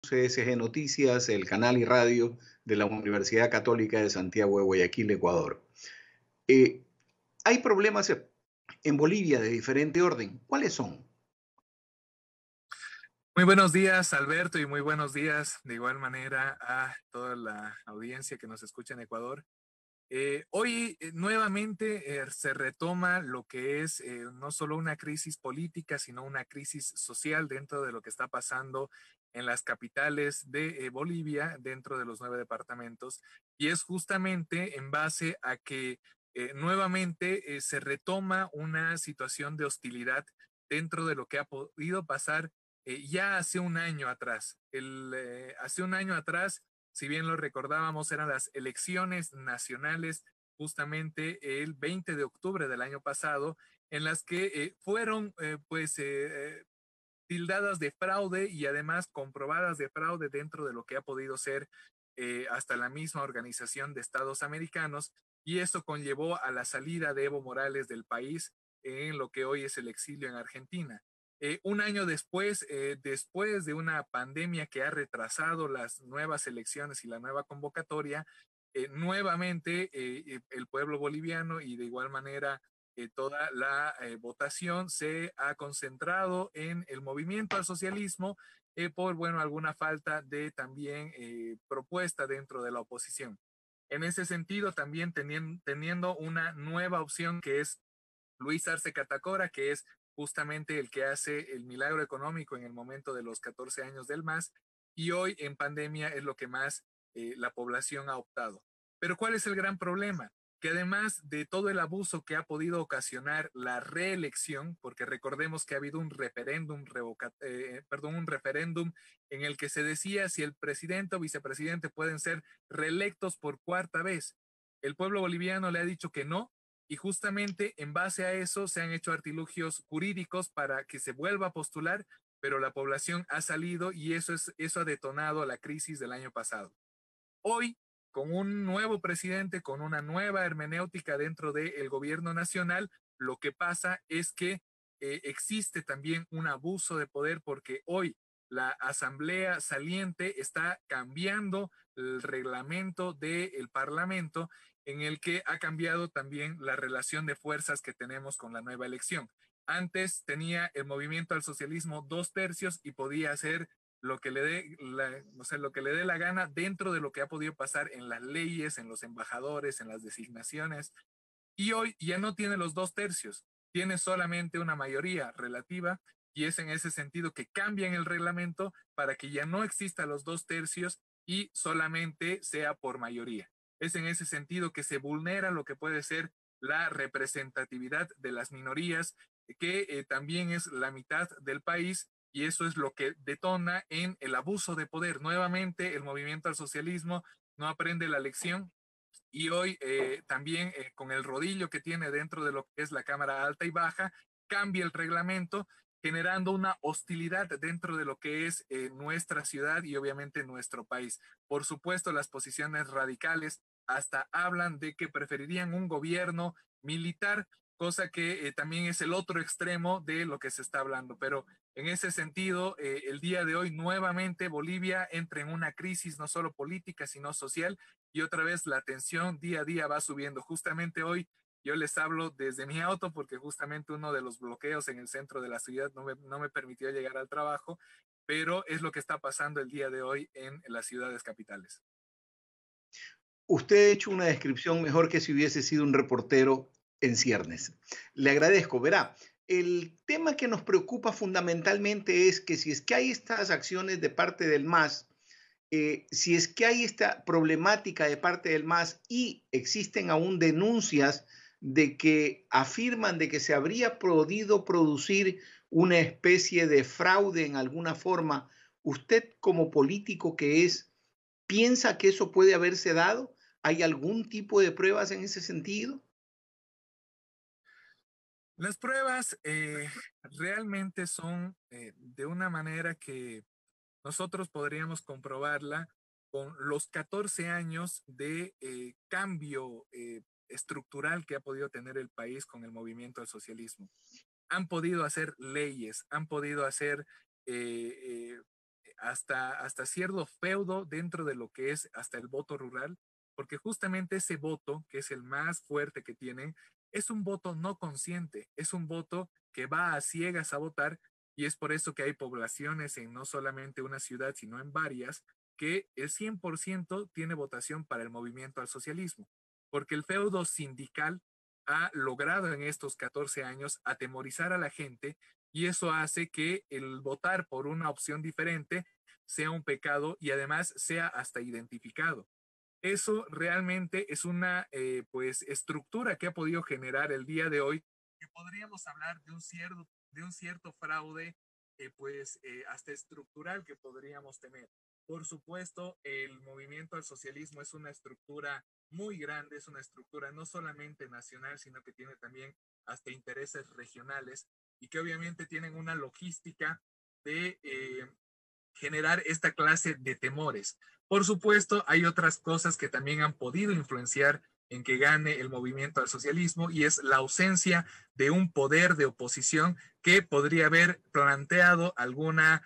CSG Noticias, el canal y radio de la Universidad Católica de Santiago de Guayaquil, Ecuador. Eh, hay problemas en Bolivia de diferente orden. ¿Cuáles son? Muy buenos días, Alberto, y muy buenos días de igual manera a toda la audiencia que nos escucha en Ecuador. Hoy nuevamente se retoma lo que es no solo una crisis política, sino una crisis social dentro de lo que está pasando en las capitales de Bolivia, dentro de los 9 departamentos, y es justamente en base a que nuevamente se retoma una situación de hostilidad dentro de lo que ha podido pasar ya hace un año atrás. Hace un año atrás, si bien lo recordábamos, eran las elecciones nacionales justamente el 20 de octubre del año pasado, en las que fueron tildadas de fraude y además comprobadas de fraude dentro de lo que ha podido ser hasta la misma Organización de Estados Americanos, y eso conllevó a la salida de Evo Morales del país en lo que hoy es el exilio en Argentina. Un año después, después de una pandemia que ha retrasado las nuevas elecciones y la nueva convocatoria, nuevamente el pueblo boliviano y de igual manera toda la votación se ha concentrado en el movimiento al socialismo por, bueno, alguna falta de también propuesta dentro de la oposición. En ese sentido, también teniendo una nueva opción que es Luis Arce Catacora, que es justamente el que hace el milagro económico en el momento de los 14 años del MAS, y hoy en pandemia es lo que más la población ha optado. Pero ¿cuál es el gran problema? Que además de todo el abuso que ha podido ocasionar la reelección, porque recordemos que ha habido un un referéndum en el que se decía si el presidente o vicepresidente pueden ser reelectos por cuarta vez. El pueblo boliviano le ha dicho que no, y justamente en base a eso se han hecho artilugios jurídicos para que se vuelva a postular, pero la población ha salido y eso ha detonado la crisis del año pasado. Hoy, con un nuevo presidente, con una nueva hermenéutica dentro del gobierno nacional, lo que pasa es que existe también un abuso de poder, porque hoy la asamblea saliente está cambiando el reglamento del parlamento, en el que ha cambiado también la relación de fuerzas que tenemos con la nueva elección. Antes tenía el movimiento al socialismo 2/3 y podía hacer lo que le dé o sea, lo que le dé la gana dentro de lo que ha podido pasar en las leyes, en los embajadores, en las designaciones. Y hoy ya no tiene los 2/3, tiene solamente una mayoría relativa, y es en ese sentido que cambian el reglamento para que ya no exista los 2/3 y solamente sea por mayoría. Es en ese sentido que se vulnera lo que puede ser la representatividad de las minorías, que también es la mitad del país, y eso es lo que detona en el abuso de poder. Nuevamente, el movimiento al socialismo no aprende la lección, y hoy también con el rodillo que tiene dentro de lo que es la Cámara Alta y Baja, cambia el reglamento, generando una hostilidad dentro de lo que es nuestra ciudad y obviamente nuestro país. Por supuesto, las posiciones radicales hasta hablan de que preferirían un gobierno militar, cosa que también es el otro extremo de lo que se está hablando. Pero en ese sentido, el día de hoy nuevamente Bolivia entra en una crisis no solo política, sino social, y otra vez la tensión día a día va subiendo. Justamente hoy yo les hablo desde mi auto porque justamente uno de los bloqueos en el centro de la ciudad no me permitió llegar al trabajo, pero es lo que está pasando el día de hoy en las ciudades capitales. Usted ha hecho una descripción mejor que si hubiese sido un reportero en ciernes. Le agradezco. Verá, el tema que nos preocupa fundamentalmente es que si es que hay estas acciones de parte del MAS, si es que hay esta problemática de parte del MAS y existen aún denuncias de que afirman de que se habría podido producir una especie de fraude en alguna forma, ¿usted como político que es, piensa que eso puede haberse dado? ¿Hay algún tipo de pruebas en ese sentido? Las pruebas realmente son de una manera que nosotros podríamos comprobarla con los 14 años de cambio estructural que ha podido tener el país con el movimiento al socialismo. Han podido hacer leyes, han podido hacer eh, hasta cierto feudo dentro de lo que es hasta el voto rural, porque justamente ese voto, que es el más fuerte que tienen, es un voto no consciente, es un voto que va a ciegas a votar, y es por eso que hay poblaciones en no solamente una ciudad, sino en varias, que el 100% tiene votación para el movimiento al socialismo, porque el feudo sindical ha logrado en estos 14 años atemorizar a la gente, y eso hace que el votar por una opción diferente sea un pecado y además sea hasta identificado. Eso realmente es una pues estructura que ha podido generar el día de hoy, que podríamos hablar de un cierto fraude hasta estructural que podríamos tener. Por supuesto, el movimiento al socialismo es una estructura muy grande, es una estructura no solamente nacional, sino que tiene también hasta intereses regionales y que obviamente tienen una logística de generar esta clase de temores. Por supuesto, hay otras cosas que también han podido influenciar en que gane el movimiento al socialismo, y es la ausencia de un poder de oposición que podría haber planteado alguna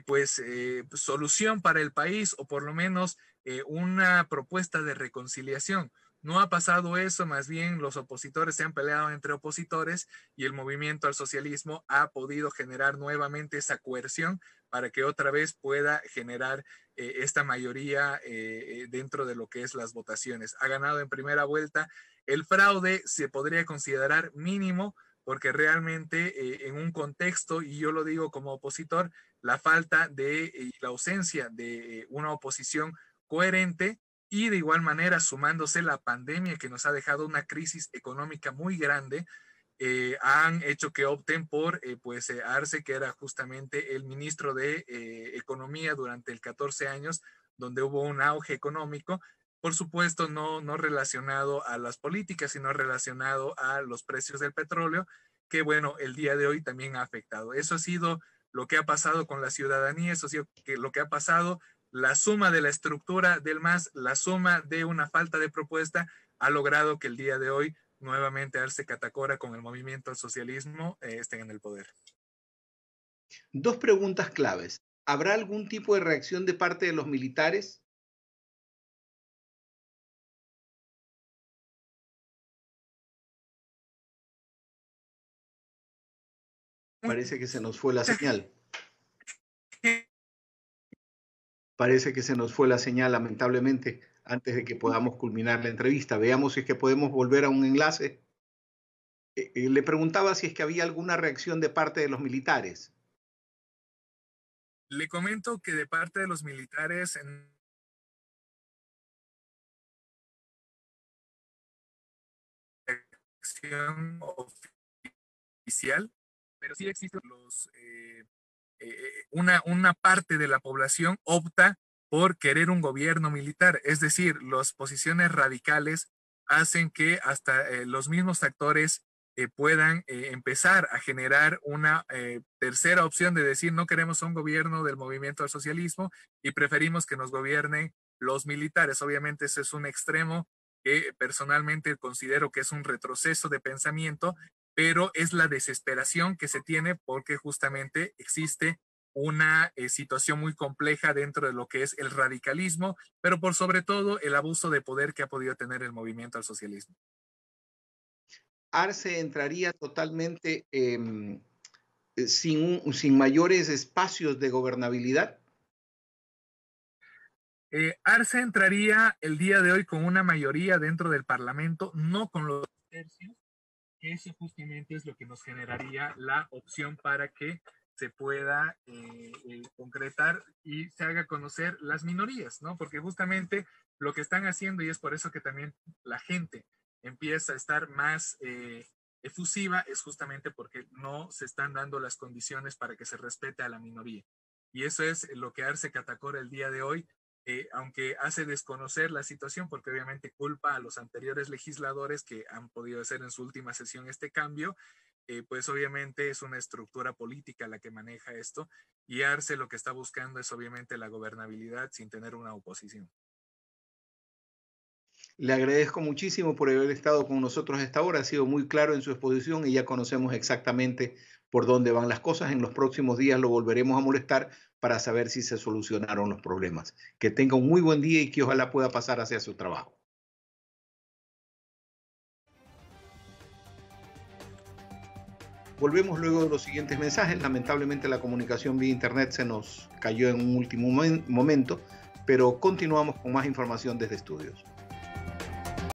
solución para el país, o por lo menos una propuesta de reconciliación. No ha pasado eso, más bien los opositores se han peleado entre opositores, y el movimiento al socialismo ha podido generar nuevamente esa coerción para que otra vez pueda generar esta mayoría dentro de lo que es las votaciones. Ha ganado en primera vuelta. El fraude se podría considerar mínimo, porque realmente en un contexto, y yo lo digo como opositor, la falta de la ausencia de una oposición coherente, y de igual manera sumándose la pandemia que nos ha dejado una crisis económica muy grande, han hecho que opten por Arce, que era justamente el ministro de Economía durante el 14 años, donde hubo un auge económico, por supuesto no relacionado a las políticas, sino relacionado a los precios del petróleo, que bueno, el día de hoy también ha afectado. Eso ha sido lo que ha pasado con la ciudadanía, eso ha sido lo que ha pasado. La suma de la estructura del MAS, la suma de una falta de propuesta, ha logrado que el día de hoy nuevamente Arce Catacora con el movimiento al socialismo estén en el poder. Dos preguntas claves. ¿Habrá algún tipo de reacción de parte de los militares? Parece que se nos fue la señal. Parece que se nos fue la señal, lamentablemente, antes de que podamos culminar la entrevista. Veamos si es que podemos volver a un enlace. Le preguntaba si es que había alguna reacción de parte de los militares. Le comento que de parte de los militares acción oficial, pero sí existen una parte de la población opta por querer un gobierno militar, es decir, las posiciones radicales hacen que hasta los mismos actores puedan empezar a generar una tercera opción de decir: no queremos un gobierno del movimiento al socialismo y preferimos que nos gobiernen los militares. Obviamente ese es un extremo que personalmente considero que es un retroceso de pensamiento, pero es la desesperación que se tiene porque justamente existe una situación muy compleja dentro de lo que es el radicalismo, pero por sobre todo el abuso de poder que ha podido tener el movimiento al socialismo. Arce entraría totalmente sin mayores espacios de gobernabilidad. Arce entraría el día de hoy con una mayoría dentro del Parlamento, no con los tercios, que eso justamente es lo que nos generaría la opción para que se pueda concretar y se haga conocer las minorías, ¿no? Porque justamente lo que están haciendo, y es por eso que también la gente empieza a estar más efusiva, es justamente porque no se están dando las condiciones para que se respete a la minoría. Y eso es lo que Arce Catacora el día de hoy, aunque hace desconocer la situación, porque obviamente culpa a los anteriores legisladores que han podido hacer en su última sesión este cambio, pues obviamente es una estructura política la que maneja esto, y Arce lo que está buscando es obviamente la gobernabilidad sin tener una oposición. Le agradezco muchísimo por haber estado con nosotros a esta hora. Ha sido muy claro en su exposición y ya conocemos exactamente por dónde van las cosas. En los próximos días lo volveremos a molestar para saber si se solucionaron los problemas. Que tenga un muy buen día y que ojalá pueda pasar hacia su trabajo. Volvemos luego de los siguientes mensajes. Lamentablemente la comunicación vía internet se nos cayó en un último momento, pero continuamos con más información desde estudios.